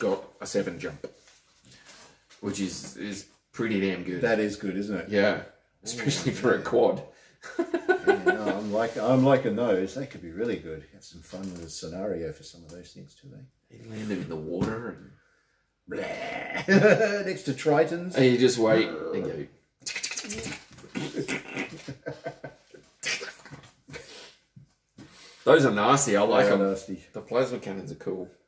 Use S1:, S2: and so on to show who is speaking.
S1: got a 7 jump, which is pretty damn good.
S2: That is good, isn't it?
S1: Yeah, especially for a quad.
S2: Yeah, no, I'm liking those. They could be really good. Have some fun with the scenario for some of those things too.
S1: He landed in the water and
S2: blah. Next to Tritons.
S1: And you just wait and go. Those are nasty. I like them.
S2: Nasty.
S1: The plasma cannons are cool.